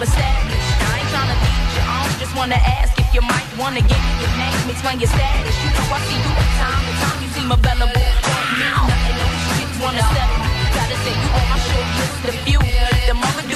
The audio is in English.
established. I ain't tryna lead you on, just wanna ask if you might wanna give me your name, explain your status. You know I see you time to time, you seem available. Don't mean nothing, no shit, wanna settle. Gotta say you on my short list of few. The moment